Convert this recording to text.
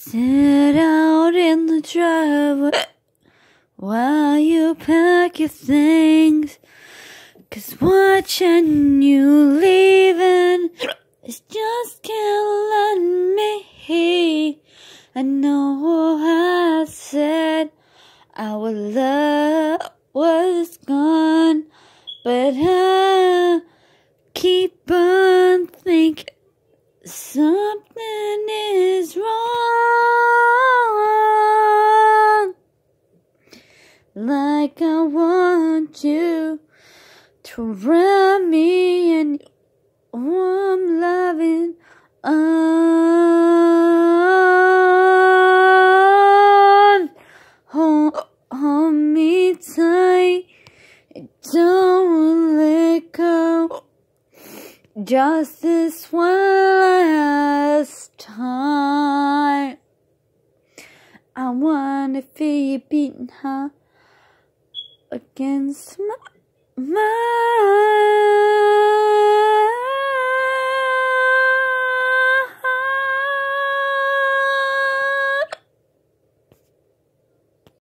Sit out in the driveway while you pack your things, 'cause watching you leaving is just killing me. I know I said our love was gone, but I keep on thinking something is wrong. Like I want you to wrap me in your warm loving arms. Hold me tight, don't let go. Just this one last time. I wanna feel you beating heart against my